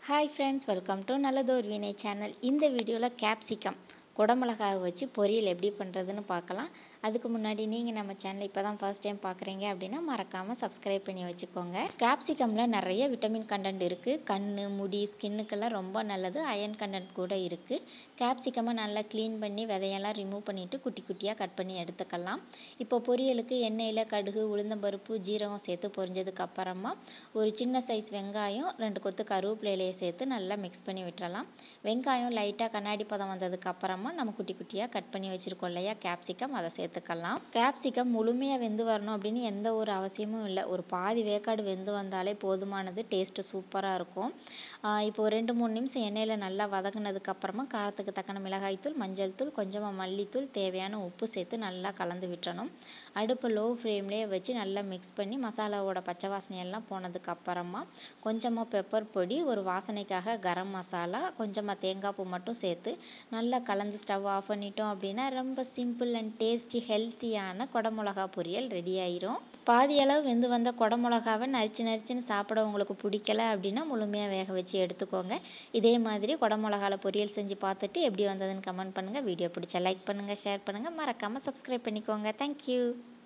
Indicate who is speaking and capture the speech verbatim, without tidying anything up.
Speaker 1: Hi friends, welcome to நல்லதோர் வினை channel. இந்த வீடியோவில் கேப்சிகம் குடமிளகாவை வச்சு பொரியல் எப்படி பண்ணுறதுன்னு பார்க்கலாம். அதுக்கு முன்னாடி நீங்கள் நம்ம சேனலை இப்போ தான் ஃபர்ஸ்ட் டைம் பார்க்குறீங்க அப்படின்னா மறக்காமல் சப்ஸ்கிரைப் பண்ணி வச்சுக்கோங்க. கேப்சிகமில் நிறைய விட்டமின் கண்டென்ட் இருக்குது. கண், முடி, ஸ்கின்னுக்கெல்லாம் ரொம்ப நல்லது. அயன் கண்டென்ட் கூட இருக்குது. கேப்சிகமை நல்லா க்ளீன் பண்ணி விதையெல்லாம் ரிமூவ் பண்ணிவிட்டு குட்டி குட்டியாக கட் பண்ணி எடுத்துக்கலாம். இப்போ பொரியலுக்கு எண்ணெயில் கடுகு, உளுந்தம்பருப்பு, ஜீரகம் சேர்த்து பொரிஞ்சதுக்கு அப்புறமா ஒரு சின்ன சைஸ் வெங்காயம், ரெண்டு கொத்து கருவேப்பிலையை சேர்த்து நல்லா மிக்ஸ் பண்ணி விட்டுறலாம். வெங்காயம் லைட்டாக கண்ணாடி பதம் வந்ததுக்கு அப்புறமா நம்ம குட்டி குட்டியாக கட் பண்ணி வச்சுருக்கோம் இல்லையா கேப்சிகம், அதை சேர்த்துக்கலாம். கேப்சிகம் முழுமையாக வெந்து வரணும் அப்படின்னு எந்த ஒரு அவசியமும் இல்லை. ஒரு பாதி வேக்காடு வெந்து வந்தாலே போதுமானது. டேஸ்ட்டு சூப்பராக இருக்கும். இப்போ ரெண்டு மூணு நிமிஷம் எண்ணெயில் நல்லா வதங்கினதுக்கு அப்புறமா காரத்துக்கு தக்கன மிளகாய்த்தூள், மஞ்சள் தூள், கொஞ்சமாக மல்லித்தூள், தேவையான உப்பு சேர்த்து நல்லா கலந்து விட்டுறணும். அடுப்பு லோ ஃப்ளேம்லேயே வச்சு நல்லா மிக்ஸ் பண்ணி மசாலாவோட பச்சை வாசனையெல்லாம் போனதுக்கு அப்புறமா கொஞ்சமாக பெப்பர் பொடி, ஒரு வாசனைக்காக கரம் மசாலா, கொஞ்சமாக தேங்காய் பூ மட்டும் சேர்த்து நல்லா கலந்து ஸ்டவ் ஆஃப் பண்ணிட்டோம் அப்படின்னா ரொம்ப சிம்பிள் அண்ட் டேஸ்டி ஹெல்த்தியான குடமிளகா பொரியல் ரெடி ஆயிரும். பாதி அளவு வெந்து வந்த குடமிளகாவை நரிச்சு நரிச்சுன்னு சாப்பிட உங்களுக்கு பிடிக்கல அப்படின்னா முழுமையாக வேக வச்சு எடுத்துக்கோங்க. இதே மாதிரி குடமிளகால பொரியல் செஞ்சு பார்த்துட்டு எப்படி வந்ததுன்னு கமெண்ட் பண்ணுங்கள். வீடியோ பிடிச்சா லைக் பண்ணுங்கள், ஷேர் பண்ணுங்கள், மறக்காமல் சப்ஸ்கிரைப் பண்ணிக்கோங்க. தேங்க்யூ.